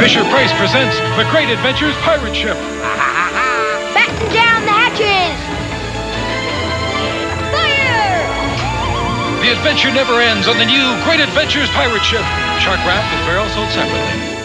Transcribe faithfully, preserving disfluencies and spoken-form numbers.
Fisher-Price presents The Great Adventures Pirate Ship. Batten down the hatches! Fire! The adventure never ends on the new Great Adventures Pirate Ship. Shark Wrap with barrels sold separately.